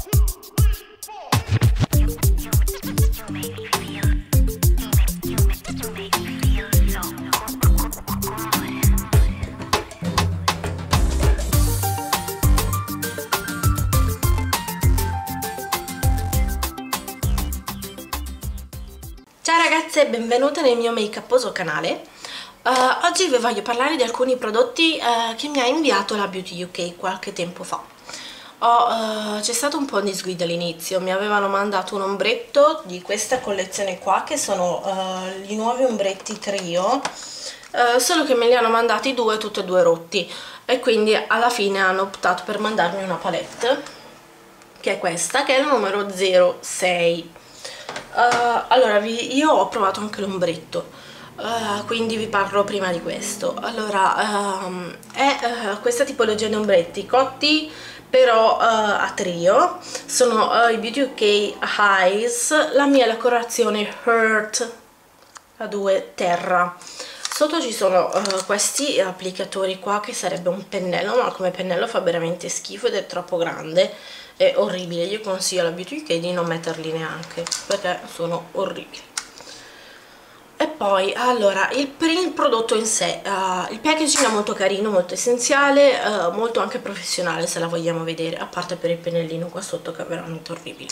Ciao ragazze, benvenute nel mio make-uposo canale. Oggi vi voglio parlare di alcuni prodotti che mi ha inviato la Beauty UK qualche tempo fa. C'è stato un po' di disguido all'inizio, mi avevano mandato un ombretto di questa collezione qua, che sono i nuovi ombretti trio, solo che me li hanno mandati due, tutti e due rotti, e quindi alla fine hanno optato per mandarmi una palette, che è questa, che è il numero 06. Allora, io ho provato anche l'ombretto, quindi vi parlo prima di questo. Allora, è questa tipologia di ombretti cotti, però a trio. Sono i Beauty UK Highs, la mia è la colorazione Heart, la 2 Terra. Sotto ci sono questi applicatori qua, che sarebbe un pennello, ma come pennello fa veramente schifo ed è troppo grande, è orribile. Io consiglio alla Beauty UK di non metterli neanche, perché sono orribili. E poi, allora, il prodotto in sé, il packaging è molto carino, molto essenziale, molto anche professionale se la vogliamo vedere, a parte per il pennellino qua sotto che è veramente orribile.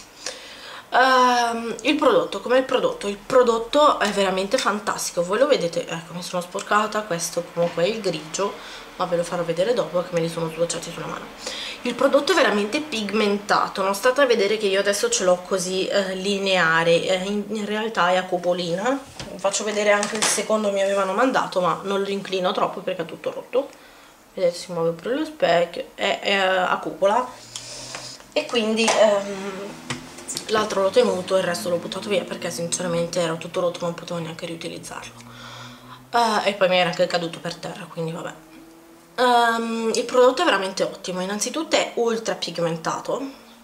Il prodotto, com'è il prodotto? Il prodotto è veramente fantastico, voi lo vedete, ecco, mi sono sporcata, questo comunque è il grigio, ma ve lo farò vedere dopo che me li sono sbocciati sulla mano. Il prodotto è veramente pigmentato, non state a vedere che io adesso ce l'ho così lineare, in realtà è a cupolina. Vi faccio vedere anche il secondo mi avevano mandato, ma non lo inclino troppo perché è tutto rotto. Vedete, si muove pure lo specchio, è a cupola, e quindi l'altro l'ho tenuto, il resto l'ho buttato via perché sinceramente era tutto rotto, non potevo neanche riutilizzarlo, e poi mi era anche caduto per terra, quindi vabbè. Il prodotto è veramente ottimo. Innanzitutto è ultra pigmentato,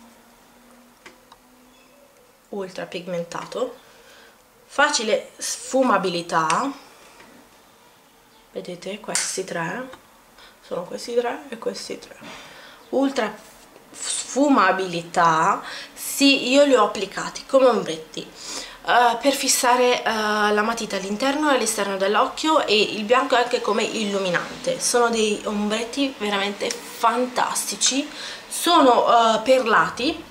facile sfumabilità, vedete questi tre, sono questi tre e questi tre, ultra sfumabilità. Sì, io li ho applicati come ombretti per fissare la matita all'interno e all'esterno dell'occhio, e il bianco anche come illuminante. Sono dei ombretti veramente fantastici, sono perlati,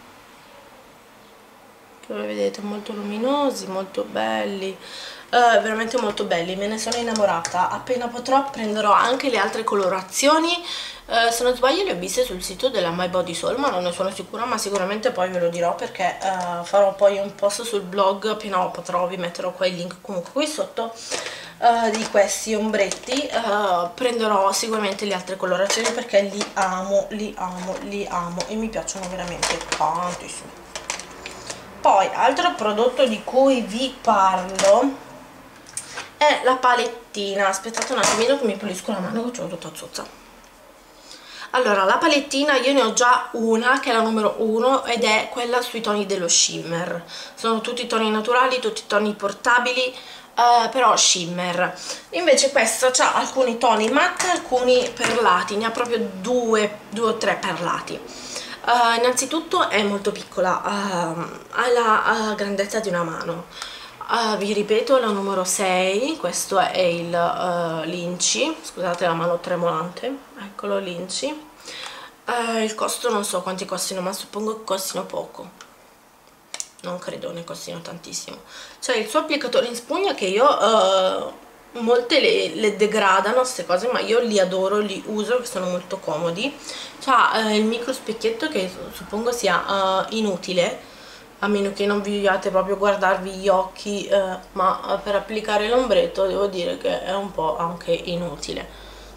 come vedete, molto luminosi, molto belli, veramente molto belli, me ne sono innamorata. Appena potrò prenderò anche le altre colorazioni, se non sbaglio le ho viste sul sito della My Body Soul, ma non ne sono sicura, ma sicuramente poi ve lo dirò, perché farò poi un post sul blog appena potrò, vi metterò qua il link comunque qui sotto, di questi ombretti. Prenderò sicuramente le altre colorazioni perché li amo, e mi piacciono veramente tantissimo. Poi, altro prodotto di cui vi parlo è la palettina. Aspettate un attimino che mi pulisco la mano, che ho tutta zozza. Allora, la palettina io ne ho già una, che è la numero 1, ed è quella sui toni dello shimmer. Sono tutti toni naturali, tutti toni portabili, però shimmer. Invece questa ha alcuni toni matte, alcuni perlati, ne ha proprio due o tre perlati. Innanzitutto è molto piccola, ha la grandezza di una mano. Vi ripeto, la numero 6, questo è il Linci, scusate la mano tremolante, eccolo Linci. Il costo non so quanti costino, ma suppongo che costino poco, non credo ne costino tantissimo. C'è il suo applicatore in spugna che io molte le degradano queste cose, ma io li adoro, li uso, che sono molto comodi. C'ha il micro specchietto che suppongo sia inutile, a meno che non vi vogliate proprio guardarvi gli occhi, ma per applicare l'ombretto devo dire che è un po' anche inutile,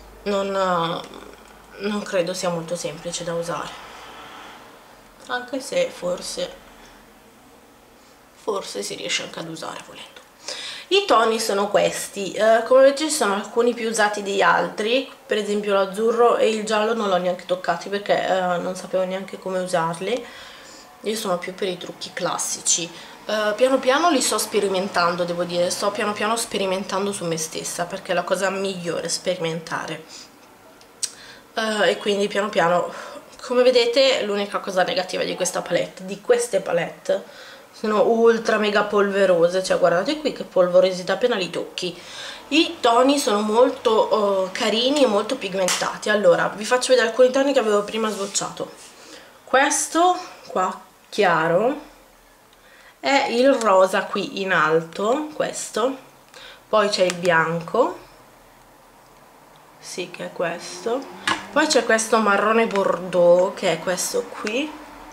non credo sia molto semplice da usare, anche se forse si riesce anche ad usare volendo. I toni sono questi, come vedete ci sono alcuni più usati degli altri, per esempio l'azzurro e il giallo non l'ho neanche toccati perché non sapevo neanche come usarli. Io sono più per i trucchi classici. Piano piano li sto sperimentando, devo dire, sto piano piano sperimentando su me stessa, perché è la cosa migliore, sperimentare. E quindi piano piano come vedete l'unica cosa negativa di questa palette, di queste palette, sono ultra mega polverose, cioè guardate qui che polverosità appena li tocchi. I toni sono molto carini e molto pigmentati. Allora vi faccio vedere alcuni toni che avevo prima swatchato. Questo qua chiaro è il rosa qui in alto, questo, poi c'è il bianco, sì, che è questo, poi c'è questo marrone bordeaux che è questo qui,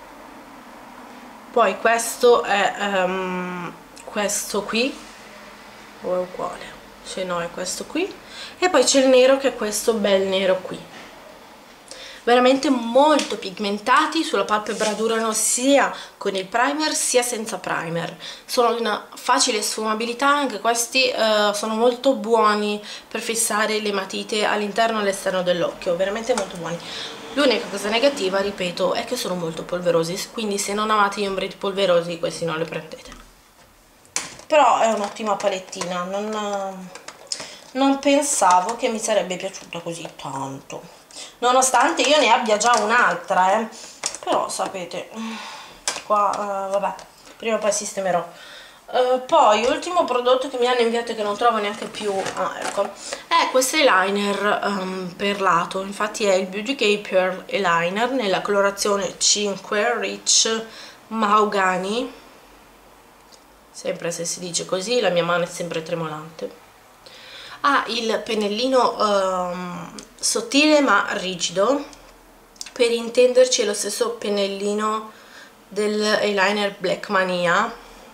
poi questo è questo qui, o è uguale? Se no è questo qui, e poi c'è il nero che è questo bel nero qui. Veramente molto pigmentati, sulla palpebra durano sia con il primer sia senza primer, sono di una facile sfumabilità, anche questi sono molto buoni per fissare le matite all'interno e all'esterno dell'occhio, veramente molto buoni. L'unica cosa negativa, ripeto, è che sono molto polverosi, quindi se non amate gli ombretti polverosi questi non li prendete. Però è un'ottima palettina, non pensavo che mi sarebbe piaciuta così tanto, nonostante io ne abbia già un'altra, però sapete, qua vabbè, prima o poi sistemerò. Poi ultimo prodotto che mi hanno inviato e che non trovo neanche più, ecco, è questo eyeliner perlato, infatti è il Beauty Decay Pearl Eyeliner nella colorazione 5 Rich Mahogany, sempre se si dice così, la mia mano è sempre tremolante. Ha il pennellino sottile ma rigido, per intenderci è lo stesso pennellino del eyeliner Black Mania,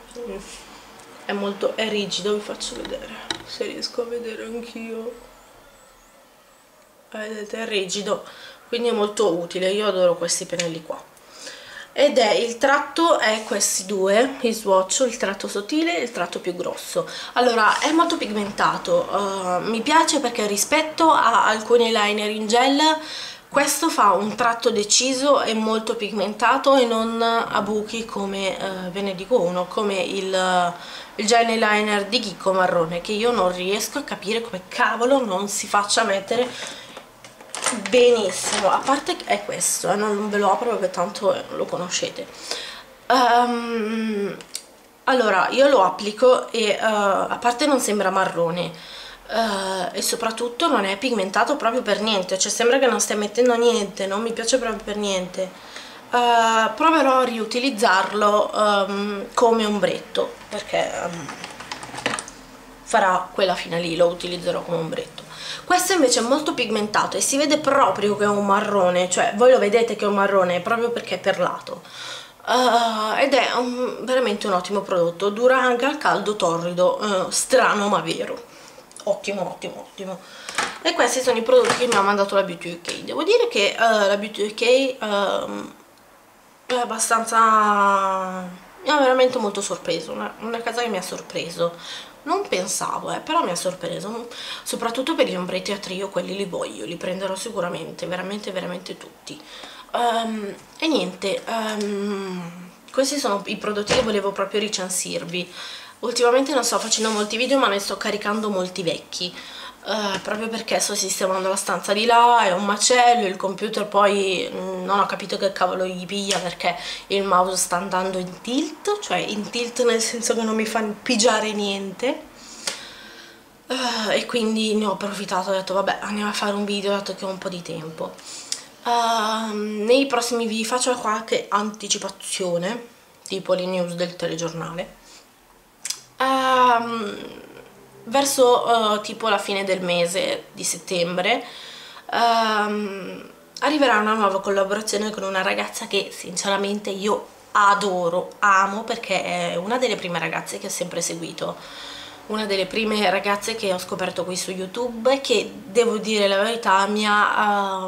è rigido, vi faccio vedere se riesco a vedere anch'io, vedete, è rigido, quindi è molto utile, io adoro questi pennelli qua. Ed è il tratto, è questi due, il swatch, il tratto sottile e il tratto più grosso. Allora è molto pigmentato, mi piace perché rispetto a alcuni eyeliner in gel questo fa un tratto deciso e molto pigmentato e non a buchi come ve ne dico uno, come il gel eyeliner di Chicco marrone, che io non riesco a capire come cavolo non si faccia mettere benissimo, a parte che è questo, non ve lo apro perché tanto lo conoscete. Allora io lo applico e a parte non sembra marrone, e soprattutto non è pigmentato proprio per niente, cioè sembra che non stia mettendo niente, non mi piace proprio per niente. Proverò a riutilizzarlo come ombretto, perché farà quella fine lì, lo utilizzerò come ombretto. Questo invece è molto pigmentato e si vede proprio che è un marrone, cioè voi lo vedete che è un marrone proprio perché è perlato, ed è veramente un ottimo prodotto, dura anche al caldo torrido, strano ma vero, ottimo ottimo ottimo. E questi sono i prodotti che mi ha mandato la Beauty UK. Devo dire che la Beauty UK è abbastanza, mi ha veramente molto sorpreso, una casa che mi ha sorpreso, non pensavo, però mi ha sorpreso, soprattutto per gli ombretti a trio, quelli li voglio, li prenderò sicuramente, veramente veramente tutti. E niente, questi sono i prodotti che volevo proprio recensirvi. Ultimamente non sto facendo molti video, ma ne sto caricando molti vecchi, proprio perché sto sistemando la stanza di là, è un macello, il computer poi non ho capito che cavolo gli piglia, perché il mouse sta andando in tilt, cioè in tilt nel senso che non mi fa pigiare niente, e quindi ne ho approfittato, ho detto vabbè, andiamo a fare un video dato che ho un po' di tempo. Nei prossimi video faccio qualche anticipazione, tipo le news del telegiornale. Verso tipo la fine del mese di settembre arriverà una nuova collaborazione con una ragazza che sinceramente io adoro, amo, perché è una delle prime ragazze che ho sempre seguito, una delle prime ragazze che ho scoperto qui su YouTube e che, devo dire la verità, mi ha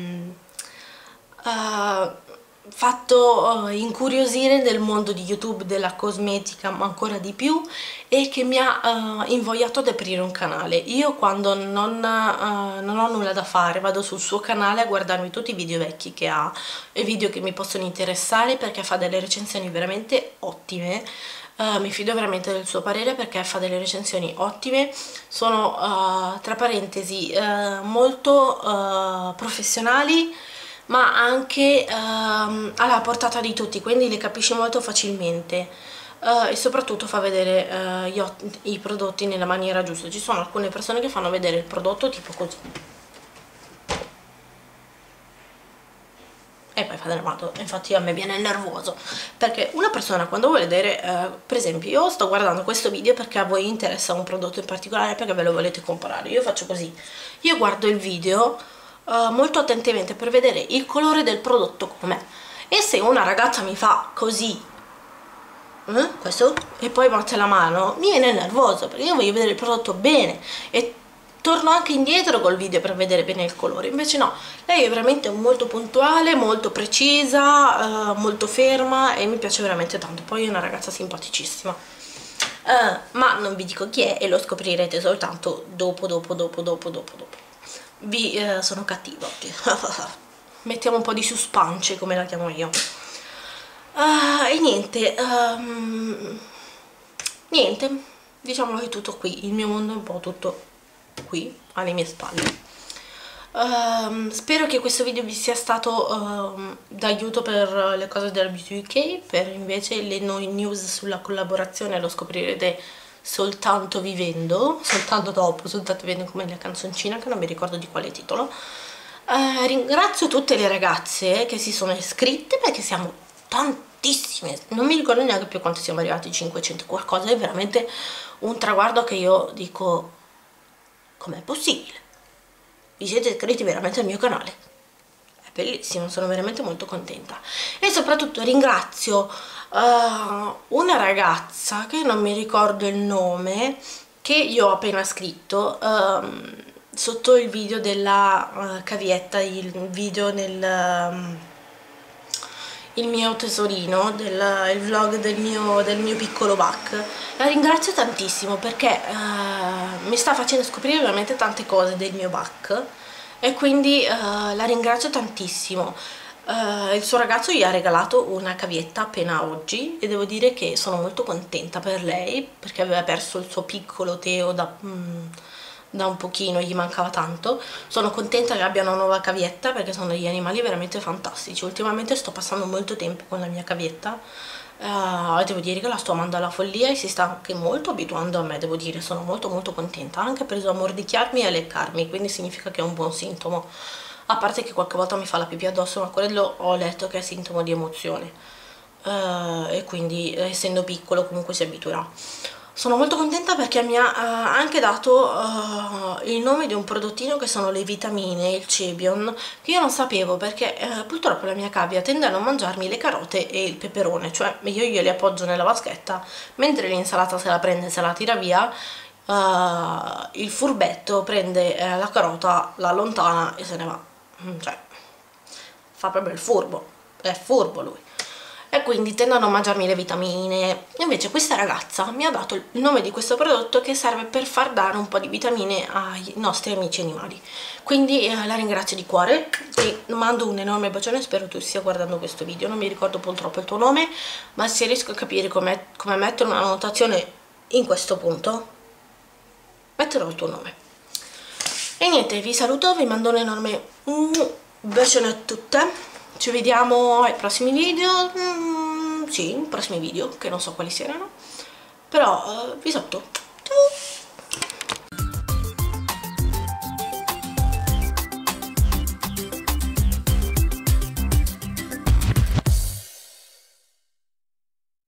fatto incuriosire del mondo di YouTube, della cosmetica, ma ancora di più, e che mi ha invogliato ad aprire un canale. Io quando non ho nulla da fare vado sul suo canale a guardarmi tutti i video vecchi che ha e video che mi possono interessare, perché fa delle recensioni veramente ottime. Mi fido veramente del suo parere perché fa delle recensioni ottime, sono tra parentesi molto professionali, ma anche alla portata di tutti, quindi le capisci molto facilmente. E soprattutto fa vedere i prodotti nella maniera giusta. Ci sono alcune persone che fanno vedere il prodotto tipo così e poi fa del male. Infatti a me viene nervoso, perché una persona quando vuole vedere, per esempio io sto guardando questo video perché a voi interessa un prodotto in particolare, perché ve lo volete comprare, io faccio così, io guardo il video molto attentamente per vedere il colore del prodotto com'è, e se una ragazza mi fa così questo e poi batte la mano, mi viene nervoso, perché io voglio vedere il prodotto bene e torno anche indietro col video per vedere bene il colore. Invece no, lei è veramente molto puntuale, molto precisa, molto ferma, e mi piace veramente tanto. Poi è una ragazza simpaticissima, ma non vi dico chi è e lo scoprirete soltanto dopo. Vi sono cattiva oggi. Mettiamo un po' di suspense, come la chiamo io. E niente, diciamo che è tutto qui, il mio mondo è un po' tutto qui alle mie spalle. Spero che questo video vi sia stato d'aiuto per le cose della Beauty UK. Per invece le news sulla collaborazione lo scoprirete soltanto vivendo, soltanto dopo, soltanto vivendo, come la canzoncina che non mi ricordo di quale titolo. Ringrazio tutte le ragazze che si sono iscritte, perché siamo tantissime, non mi ricordo neanche più quanto siamo arrivati, 500 qualcosa. È veramente un traguardo che io dico, com'è possibile? Vi siete iscritti veramente al mio canale, è bellissimo, sono veramente molto contenta. E soprattutto ringrazio una ragazza che non mi ricordo il nome, che io ho appena scritto sotto il video della cavietta, il video nel il mio tesorino, il vlog del mio piccolo bac. La ringrazio tantissimo perché mi sta facendo scoprire veramente tante cose del mio bac, e quindi la ringrazio tantissimo. Il suo ragazzo gli ha regalato una cavietta appena oggi e devo dire che sono molto contenta per lei, perché aveva perso il suo piccolo Teo da un pochino, gli mancava tanto. Sono contenta che abbia una nuova cavietta, perché sono degli animali veramente fantastici. Ultimamente sto passando molto tempo con la mia cavietta, devo dire che la sto amando alla follia e si sta anche molto abituando a me, devo dire. Sono molto contenta. Ha anche preso a mordicchiarmi e a leccarmi, quindi significa che è un buon sintomo, a parte che qualche volta mi fa la pipì addosso, ma quello ho letto che è sintomo di emozione, e quindi essendo piccolo comunque si abituerà. Sono molto contenta perché mi ha anche dato il nome di un prodottino che sono le vitamine, il Cebion, che io non sapevo, perché purtroppo la mia cavia tende a non mangiarmi le carote e il peperone, cioè io glieli appoggio nella vaschetta, mentre l'insalata se la prende e se la tira via, il furbetto prende la carota, la allontana e se ne va, cioè fa proprio il furbo, è furbo lui. E quindi tendo a non mangiarmi le vitamine. Invece questa ragazza mi ha dato il nome di questo prodotto, che serve per far dare un po' di vitamine ai nostri amici animali. Quindi la ringrazio di cuore e mando un enorme bacione. Spero tu stia guardando questo video. Non mi ricordo purtroppo il tuo nome, ma se riesco a capire come mettere una notazione in questo punto, metterò il tuo nome. E niente, vi saluto, vi mando un enorme bacione a tutte. Ci vediamo ai prossimi video, sì, prossimi video, che non so quali siano, però vi saluto.